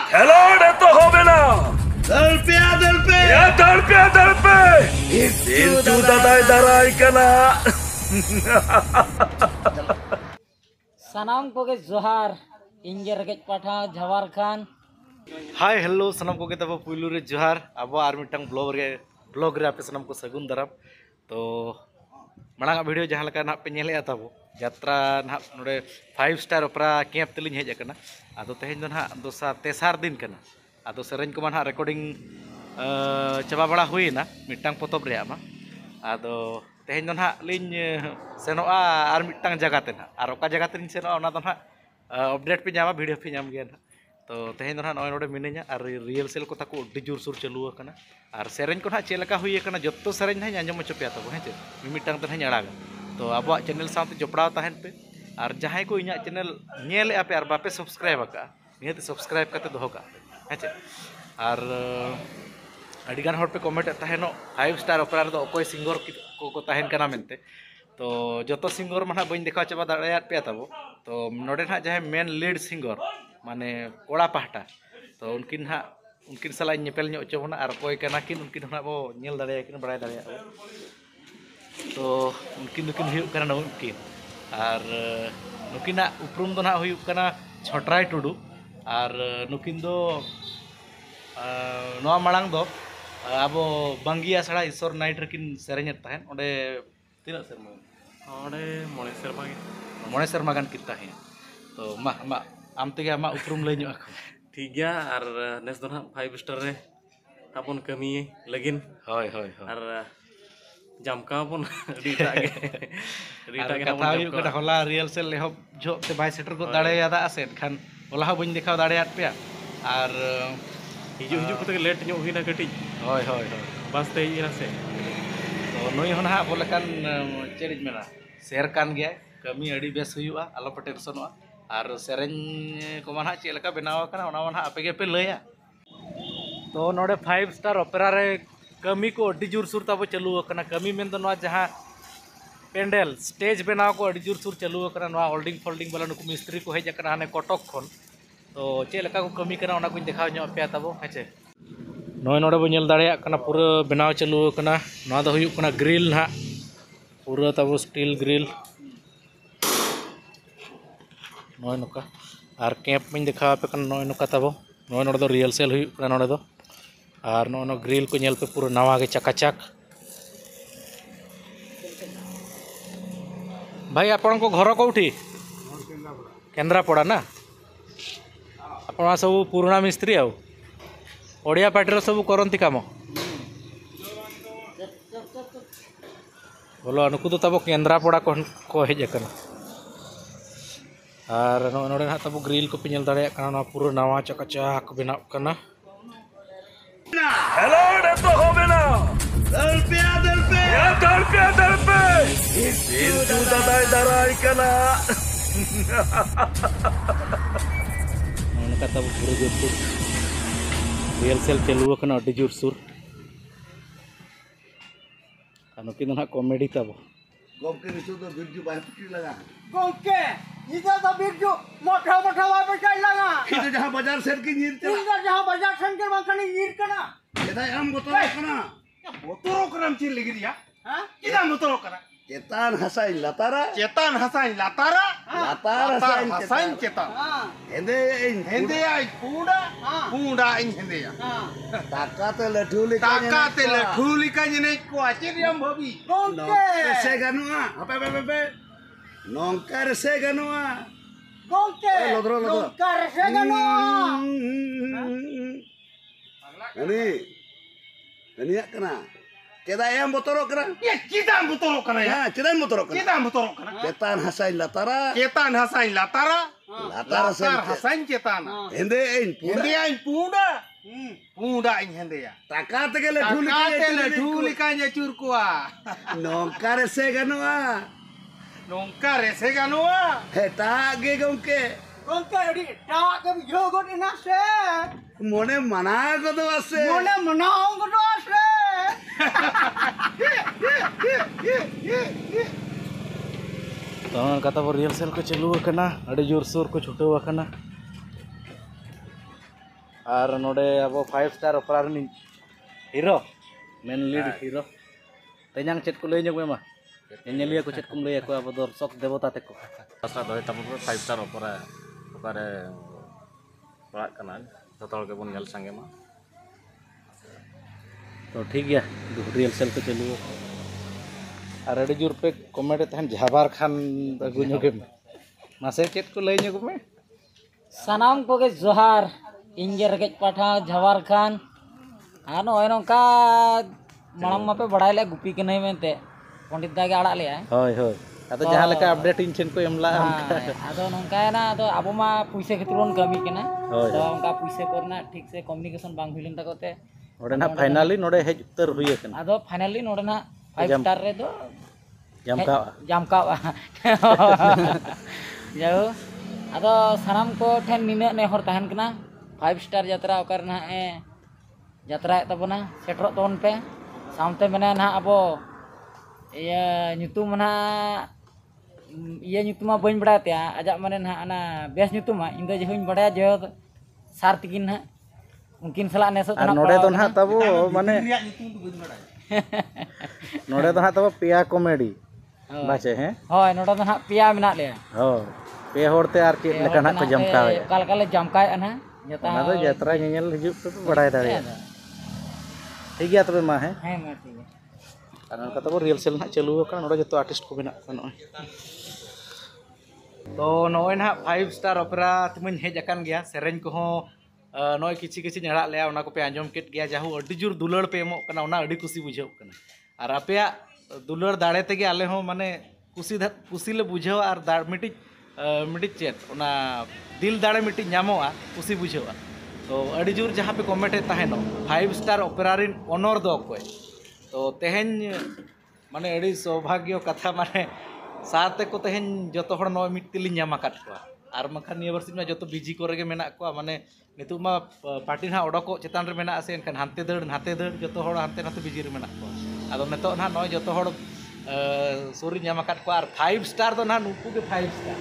খেলোয়াড় এত হবে না। দলপে কিন্তু দাদাই দাঁড়াই কেনা। सानाम कोगे जोहार इंगे रगेज पाठा जवार खान। हाय हेलो सनम को तब पुलू रे जोहार अब आर मिटंग ब्लॉग रे आपे सनम को सगुन दाराम। तो मांग वीडियो जहाँ लगा ना पे नेले तब यात्रा ना नोडे 5 स्टार ओपरा कैंप तलिन हेज कना। आदो तेहेन दो ना तेसार दिन कना। आदो सेरेंज को ना रिकॉर्डिंग चाबा बड़ा हुईना मिटंग पोतब रे आमा। आदो तेहेन दो ना लिन सेनोआ आर मिटंग जगह ते ना आर ओका जगह ते सेनोआ ओना दो ना अपडेट पे जामा वीडियो पे जाम गया ना। तो तेहेन दो ना नोय नोडे मिनेኛ आर रियल सेल को ताको अड्डी जोर सोर चालू कना। आर सेरेंज को ना चेलका हुई कना जत्तो सेरेंज ना आंजम चोपे तब हेचे मिमिटांग ते ना अड़ागा। तो अब चैनल साथ जोपड़ा तहन पे और जहाँ को इना चैनल नेले आपे और बापे सब्सक्राइब का निहत सब्सक्राइब करते दोहो का हेचे। और अड़ीगान हर पे कमेंट तहनो 5 स्टार ओपरा रे अकोय सिंगर को तहन कना मेनते। तो जो सिंगर माना बन देखा चाबा दाड़ायात पे तब। तो नोडे ना जहाँ मेन लीड सिंगर माने कोड़ा पाहटा तो उनकिन सला नेपेल ᱧᱚᱜ ᱪᱚᱵᱚᱱᱟ और अकोय कना किन उनकिन ना बो नेल दाड़ायाकिन बड़ाय दाड़ाया। तो उनकिन हुयुग कना नुकिन और नुकिना उपरुम दो ना हुयुग कना छटराय टुडू और नुकिन दो नोआ मांग दो अब बांगिया सड़ा ईश्वर नाइट रेकिन सेरेंज तहन ओंडे तीना सेरमा ओंडे मोणे सेरमा गान किता है। तो मा मा आम तेगे आमा उपरुम लय ᱧᱚᱜ आको ठीक गया और नेस दो ना 5 स्टार रे अपन कमी लगिन होय होय होय और जमका अपन रीटा के कथा हुयुग कना होला रियल सेल लेहब जो ते बाय सेटर को दाड़ेयादा आसे खान होला हो बइन देखाव दाड़ेयात पे और हिजु कते लेट ᱧᱚᱜ हुइना कटी होय होय होय बस ते हिना से। तो नुई होना बोले कान चेरिज मेना शेयर कान गया कमी अड़ी बेस हुयुआ आलो पे टेंशनोआ और सेरेंज को माना चेलका बनाव कना ओना माना आपे पे लया। तो नोडे 5 स्टार ओपेरा रे कमी को अड्डी जोर सुर तब चालू कना। कमी मेन दो नोआ जहां पेंडल स्टेज बनाव को अड्डी जोर सुर चालू कना। नोआ होल्डिंग फोल्डिंग वाला नुकु मिस्त्री को हेज कना हाने कटक खन। तो चेलका को कमी कना ओना कुछ देखाव ᱧᱚᱜ पे तब हेचे। नोय नोडे बो नेल दाड़ेया कना पूरा बनाव चालू कना। नोआ दो हुयुग कना ग्रिल ना पूरा तब स्टील ग्रिल नोय नोका और कैंप में देखा पे कना नोय नोका तब नोय नोडे दो रियल सेल हुयुग कना नोडे दो और नो ग्रिल को नेल पे पूरा नवा के चकाचक। भाई आपन को घर कोठी केंद्रापड़ा ना आपन सब पुराना मिस्त्री आउ ओडिया पार्टी रो सब करंती काम बोलो नुकु तो तब केंद्रापड़ा को हेज कना। और नोडे ना तब ग्रिल को पे नेल दाड़ेया कना पूरा नवा चकाचक बनाव कना। খেলোয়াড় এত হবে না। দলপে কিন্তু দাদাই দাঁড়াই কেনা। उनका तब पूरा जोर सुर रियल सेल चालू कना अड्डी जोर सुर नुकिन ना कॉमेडी तब गोमके निचो तो बिरजू बाय पुटी लगा गोमके इधर तो बिरजू मोटा मोटा वाई पे चल लगा। इधर जहां बाजार सेट की नीर ते इधर जहां बाजार संकर माखनी नीर कना। एदा हम बोतरो कना बोतरो करम ची लगिरिया हां किदा बोतरो करा चेतान हसाई लतारा चेतान हसाई लातारा लतार हसाई चेतान हां हेंदे आई पूडा इन हेंदेया ताकाते लठुली का जने को आचरियम भबी गोमके से गनुआ अबे नोंकर से गनुआ गोमके लोदरो कर से गनो अनिया कना केदा एम बोतरो करा ये किदान बोतरो करा या हां चेदान बोतरो करा किदान बोतरो करा चेतान हसाई लतारा चेतान हसाई लातारा लतार हसाई चेतान हेंदे आई पूडा इन हेंदेया ताकाते के लठुली का चुर कोआ नोंकर से गनुआ नोंका रेसे गनुआ हेटा गे गोमके अड़ी टावा के जो गोट इना से मोने मना को तो आसे मोने मनाओ को तो आसे। तो कता रियल सेल को चालू कना अड्डी जोर सोर को छुटाव कना। और नोडे अब 5 स्टार ऑपरा रन हीरो मेन लीड हीरो तेजांग चेट को लई ᱧᱚᱜ ᱢᱟ ᱧᱮᱧᱮᱞᱤᱭᱟᱹ ᱠᱚ ᱪᱮᱫ ᱠᱚᱢ ᱞᱟᱹᱭ ᱟᱠᱚ ᱟᱵᱚ ᱫᱚᱨशᱚक ᱫᱮᱵᱚᱛᱟ ᱛᱮᱠᱚ ᱟᱥᱟ ᱫᱚᱦᱚᱭ ᱛᱟᱵᱚᱱ ᱯᱮ 5 ᱥᱴᱟᱨ ᱚᱯᱮᱨᱟ ᱚᱠᱟᱨᱮ ᱯᱟᱲᱟᱜ ᱠᱟᱱᱟ ᱡᱚᱛᱚ ᱦᱚᱲ ᱜᱮᱵᱚᱱ ᱧᱮᱞ ᱥᱟᱸᱜᱮ ᱢᱟ तो ठीक गया रियल सेल को चलू और अड़ी जोर पे कमेंट तहन झाबार खान अगु ᱧᱚᱜᱮ मासे चेत को लई ᱧᱚᱜ में सानाम को के जोहार इंगे रगेज पाठा जवार खान हाँ नो नौका मालूम मापे बढ़ाई ले गुपी के नहीं मेनते पंडित दागे आड़ा ले आए होय होय अतो जहां लेका अपडेट इन चेन को एमला अदो नौका है ना अदो अब मा पैसे खतरोन कमी के ना होय तो उनका पैसे करना ठीक से कम्युनिकेशन बांग हुइलन तकोते ओडे ना फाइनली नोडे हेज उत्तर हुई कन अदो फाइनली नोडे ना 5 स्टार रे दो जामका जाओ अदो सानाम को ठेन निने ने हर तहन कना 5 स्टार यात्रा ओकर ना ए यात्रा तबना सेटरो तोन पे सामते मने ना अबो ये nyutum ना ये nyutuma बइन बड़ा ते आजा मने ना ana बेस nyutuma इंदो जहुन बड़ा जो सार तिकिन ना उनकिन सला नेसो और नोडे तो ना तबो माने नोडे तो ना तबो पिया कॉमेडी बाचे हैं होय नोडे तो ना पिया मिना ले हो पे होरते आर चेत लेका ना को जमका है काल काले जमका ना जता ना तो यात्रा ᱧᱮᱧᱮᱞ हिजुब पे बड़ाय दारे ठीक गया तबे मा है मा ठीक है कारण का तबो रियल सेल ना चालू का नोडे जतो आर्टिस्ट को बिना का नोय तो नोय ना 5 स्टार ऑपेरा तुमन हेज अकन गया सेरेन को हो नोय किछि किछि नड़ा ले ओना को पे आंजम केट गया जाहु अडी जुर दुलड़ पे एमो कना ओना अडी खुशी बुझाव कना और आपया दुलड़ दाड़े तेगे आले हो माने खुशी ले बुझाव और मिटी चेत ओना दिल दाड़े मिटी ᱧᱟᱢᱚᱜᱼᱟ खुशी बुझावा तो अड़ी जोर जहाँ पे कमेंट तहनो 5 स्टार ऑपेरा रिन ऑनर दो कोई तो तेहन माने अड़ी सौभाग्य कथा माने साथे को तेहन जतो हड़ नो मिट्टिली ᱧᱟᱢ आकात को और मखान निया वर्षी में जतो बिजी करे गे मेना को माने नितु मा पार्टी ना ओडको चेतान रे मेना आसे एनखान हानते दड़ जतो हड़ हानते नाते बिजी रे मेना को आदो नेतो ना नो जतो हड़ सोरी ᱧᱟᱢ आकात को और 5 स्टार तो ना नुकु के 5 स्टार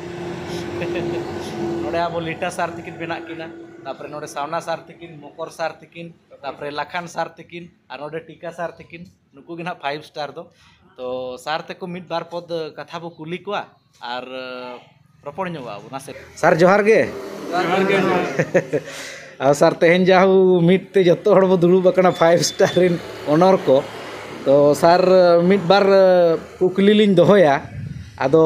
नोडे आबो लिटा सार तिकिन बेना किना तापरे नोडे सावना सार तिकिन मकर सार तिकिन तापरे लाखान सार तिकिन और नोडे टीका सार तिकिन नुकु गिना 5 स्टार दो तो सार ते को मिड बार पद कथा बो कुली कोआ और रपड़ ᱧᱚᱜᱟ आबो नासे सर जोहार गे आ सर तेहन जाहु मिड ते जतो हड़ बो दुड़ुब अकना 5 स्टार इन ऑनर को तो सर मिड बार कुकली लिन दोहोया आदो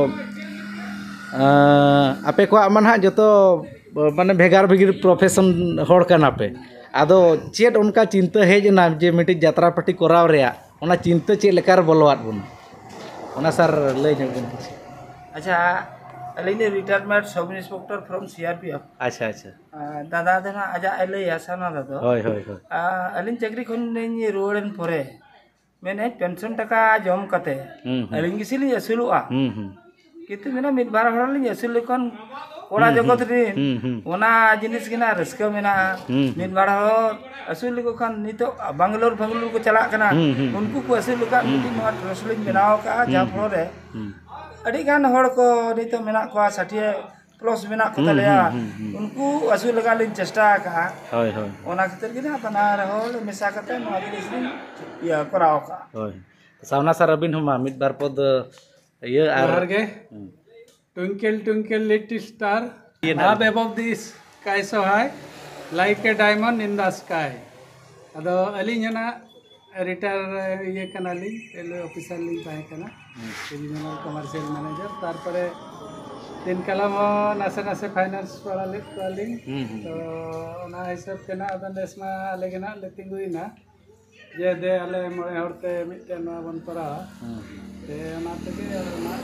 आपे को मन हा जतो माने भेगार भेगिर प्रोफेशन हड़ कना पे आदो चेत उनका चिंता हेज ना जे मिटी यात्रा पार्टी कराव रे ओना चिंता चेत लेकार बोलवात बुन ओना सर लय जगन अच्छा अलिने retirement sub inspector from CRPF अच्छा अच्छा दादा देना आजा एले यासाना दादो होय होय होय अलिन चाकरी खन ने रोडन परे मैंने पेंशन टका जम कते अलिन गिसिली असुलुआ कितु मेना मिद बार हड़ली असुल कोन कोड़ा जगत रे ओना जिनिस गिना रस्का मेना मिद बार असुल को खान नितो बंगलोर को चला कना उनको को असुल का मिटी मा ट्रसलिन बनाव का जा फरे अडी गान हड़ को नितो मेना को 60 प्लस मेना को तलेया उनको असुल लगा लिन चेष्टा का होय होय ओना खतर गिना तना रहो मिसा कते नो जिनिस या कराव का होय सावना सर अबिन हुमा मिद बार पद ये आर गे twinkle twinkle little star up above the sky so high like a diamond in the sky ado alin na retire ye kanali railway officer लिन ताहे कना रीजनल कमर्शियल मैनेजर तार परे दिन कलम नासे नासे फाइनेंस वाला ले वाली तो ना हिसाब केना अदन देशमा लेगना लेतिंगुइना जे दे आले मोरे हरते मिटे ना बन परा ते ना तके ना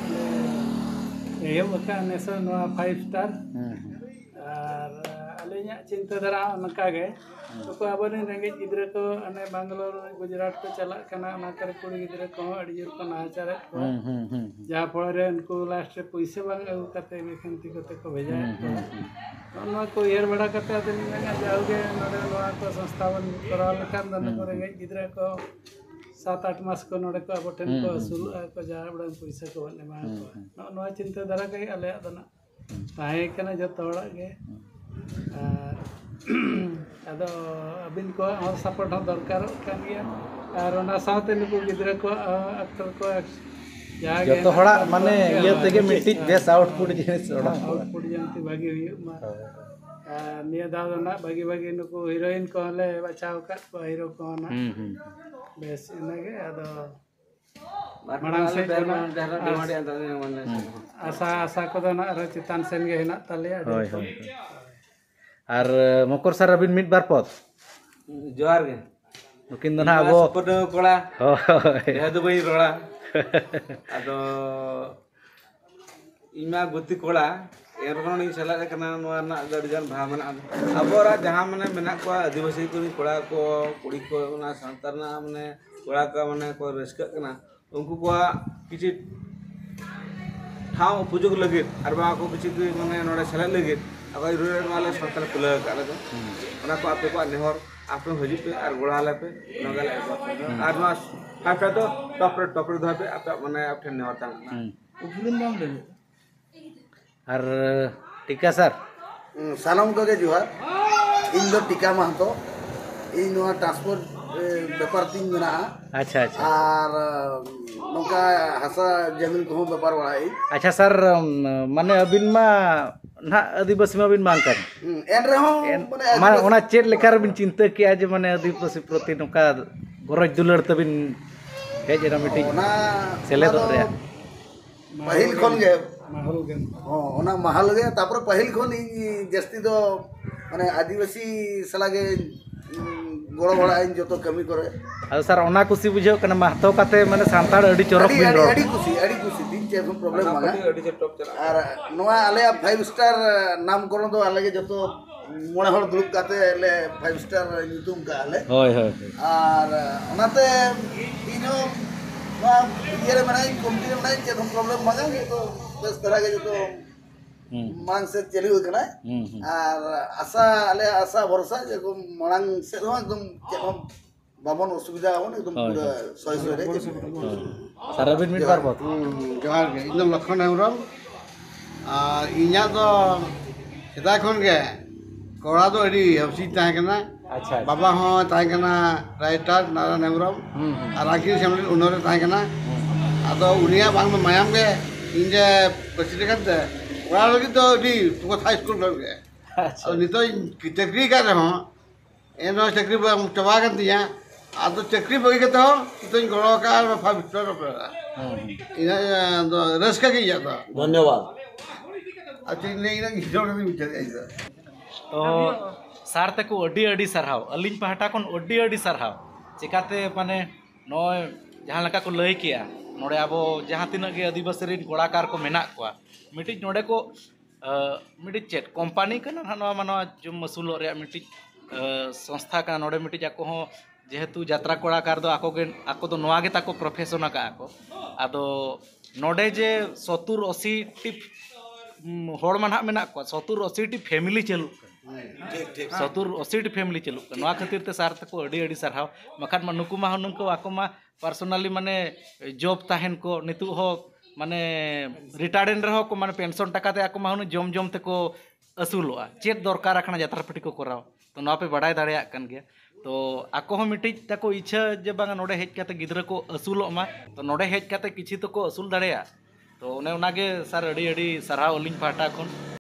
ये बका नेसो नो 5 स्टार और अलिया चिंता धरा नका गे तो आबने रेंगे गिद्रे को अने बेंगलोर गुजरात को चला कना ना करे कुड़ी गिद्रे को अड़ी जोर को नाचारे को जा फळे उनको लास्ट रे पैसे बांग अगु कते बेखंती कते को भेजा नो को हेर बड़ा कते आदमी में जाओगे नोडे नोआ को संस्थावन करा लखन दन को रेंगे गिद्रे को 7-8 मास को नोडे को अबटन को शुरू को जा बड़ा पैसा को ने मा को नो चिंता धरा के अले दना ताहे कना जतो हड़ा गे ᱟᱫᱚ ᱟᱹᱵᱤᱱ ᱠᱚᱣᱟᱜ ᱦᱚᱸ ᱥᱟᱯᱳᱨᱴ ᱦᱚᱸ ᱫᱚᱨᱠᱟᱨᱚᱜ ᱠᱟᱱ ᱜᱮᱭᱟ ᱟᱨ ᱚᱱᱟ ᱥᱟᱶᱛᱮ ᱱᱩᱠᱩ ᱜᱤᱫᱽᱨᱟᱹ ᱠᱚ ᱟᱠᱴᱚᱨ ᱠᱚ ᱡᱚᱛᱚ ᱦᱚᱲᱟᱜ ᱢᱟᱱᱮ ᱤᱭᱟᱹ ᱛᱮᱜᱮ ᱢᱤᱫᱴᱤᱡ ᱵᱮᱥ ᱟᱣᱩᱴᱯᱩᱴ ᱡᱤᱱᱤस ᱟᱣᱩᱴᱯᱩᱴ ᱡᱟᱱᱛᱤ ᱵᱷᱟᱜᱤ ᱦᱩᱭᱩᱜ ᱢᱟ ᱟᱨ ᱱᱤᱭᱟᱹ ᱫᱷᱟᱣ ᱫᱚ ᱱᱟᱜ ᱵᱷᱟᱜᱤ ᱱᱩᱠᱩ ᱦᱤᱨᱳᱭᱤᱱ ᱠᱚᱦᱚᱸ ᱞᱮ ᱵᱟᱪᱷᱟᱣ ᱟᱠᱟᱫ ᱠᱚᱣᱟ ᱦᱤᱨᱳ ᱠᱚᱦᱚᱸ ᱱᱟᱜ ᱵᱮᱥ ᱤᱱᱟᱹᱜᱮ ᱟᱫᱚ ᱢᱟᱲᱟᱝ ᱥᱮᱫ ᱟᱥᱟ ᱠᱚᱫᱚ ᱱᱟᱜ ᱟᱨᱦᱚᱸ ᱪᱮᱛᱟᱱ ᱥᱮᱱ ᱜᱮ ᱦᱮᱱᱟᱜ ᱛᱟᱞᱮᱭᱟ ᱦᱳᱭ ᱦᱳᱭ ᱟᱨ ᱢᱚᱠᱚᱨ ᱥᱟᱨ ᱟᱹᱵᱤᱱ ᱢᱤᱫ ᱵᱟᱨ ᱯᱚᱫ ᱡᱚᱦᱟᱨ ᱜᱮ ᱱᱩᱠᱤᱱ ᱫᱚ ᱱᱟᱦᱟᱜ ᱟᱵᱚ ᱯᱟᱹᱴᱷᱩᱣᱟᱹ ᱠᱚᱲᱟ ᱦᱳᱭ ᱡᱟᱦᱟᱸ ᱫᱚ ᱵᱟᱹᱧ ᱨᱚᱲᱟ ᱟᱫᱚ ᱤᱧ ᱢᱟ ᱜᱩᱛᱤ ᱠᱚᱲᱟ ᱮᱱᱨᱮᱦᱚᱸ ᱤᱧ ᱥᱮᱞᱮᱫ ᱟᱠᱟᱱᱟ ᱱᱚᱣᱟ ᱨᱮᱱᱟᱜ ᱟᱹᱰᱤᱜᱟᱱ ᱵᱷᱟᱣ ᱢᱮᱱᱟᱜᱼᱟ ᱟᱵᱚᱣᱟᱜ ᱡᱟᱦᱟᱸ ᱢᱟᱱᱮ ᱢᱮᱱᱟᱜ ᱠᱚᱣᱟ ᱟᱹᱫᱤᱵᱟᱹᱥᱤ ᱠᱚ ᱠᱚᱲᱟ ᱠᱚ ᱠᱩᱲᱤ ᱠᱚ ᱚᱱᱟ ᱥᱟᱶᱛᱟ ᱨᱮᱱᱟᱜ ᱢᱟᱱᱮ ᱠᱚᱲᱟ ᱠᱚ ᱢᱟᱱᱮ ᱠᱚ ᱨᱟᱹᱥᱠᱟᱹᱜ ᱠᱟᱱᱟ उनको को किसी ठाव उपयोग लगे और को किसी माने नोड़े सेले लगे अगर रूरल वाले संतान खुला काले तो उना को आपे को नेहर आपे हजू पे और गोड़ाले पे नगाले और ना फाइव तो टॉपर धो पे आप माने आप नेहर ता उपलुम नाम ले और टीका सर सालाम को के जोहार इन दो टीका महतो इन नो ट्रांसपोर्ट व्यापार तीन मेना अच्छा अच्छा और नौका हसा जमीन को व्यापार वाला अच्छा सर माने अबिन मा ना आदिवासी मा बिन मांग कर एन रहो माने ओना चेट लेकर बिन चिंता किया जे माने आदिवासी प्रति नौका गरज दुलर तबिन हेज एना मिटी सेले दो रे पहिल खन गे माहौल गे ओना महल गे तापर पहिल खन जस्ती दो माने आदिवासी सलागे गोड़ बड़ा इन जो तो कमी करे अब सर ओना खुशी बुझो कना महतो काते माने सांताड़ अडी चरक बिन रो अडी खुशी दिन चे प्रॉब्लम मागा और नोआ आले 5 स्टार नामकरण दो आले जो तो मोणे हर दुरुप काते ले 5 स्टार ᱧᱩᱛᱩᱢ का आले होय होय और ओनाते इनो वा ये मनाई कंपनी मनाई चे प्रॉब्लम मागा तो बस तरह के जो तो मांग से चली हुई कना और आशा आले आशा भरोसा जे मांग से एकदम बाबन असुविधा हो एकदम पूरा सही रे सर अबिन मिट बार बहुत जोहार गे एकदम लखन हेमरम और इना तो सेदा खन गे कोड़ा तो अडी हबसी ताहे कना अच्छा बाबा हो ताहे कना राइटर नारायण हेमरम और आखिर सेमल उनरे ताहे कना आदो उनिया बांग मायाम गे इनजे प्रेसिडेंट ओरा लगी तो दी तुको थाई स्कूल लगे अच्छा नितो चक्री कर रहे हो एनो चक्री चबा कर दिया आ तो चक्री बगी के तो गड़ो का 5 स्टार इना रस का की जाता धन्यवाद अच्छा ने इना गिजो के विचार आइदा तो सार तक अडी अडी सरहाव अलिन पहाटा कोन अडी अडी सरहाव चिकाते माने नय जहां लका को लय किया नोडे आबो जहां तिना के आदिवासी रिन कोड़ाकार को मेना कोआ मिटी नोडे को मिटी चेट कंपनी कना नवा मानो जो मसूल रे मिटी संस्था का नोडे मिटी जाको हो जेहेतु यात्रा कोड़ाकार दो आको दो नवा गे ताको प्रोफेशन का आको आदो नोडे जे 70-80 टी होड़ मानहा मेना को 70-80 टी फैमिली चलू 70-80 टी फैमिली चलू नवा खातिर ते सार तको अडी अडी सरहाव मखान मा नुकु मा नुको आको मा पर्सनली माने जॉब ताहेन को नितु हो माने रिटायर्ड रहो को माने पेंशन टाका ते आको माहुन जम जम ते को असुलोआ चेत दरकार रखना यात्रा पार्टी को कराव तो नवा पे बड़ाई दाड़िया कन गया तो आको हो मिटी ताको इच्छा जे बांगा नोडे हेज काते गिद्रा को असुलो मा तो नोडे हेज काते किछि तो को असुल दाड़िया तो ओने ओनागे सर अडी अडी सरहाव अलिंग पाटा कोन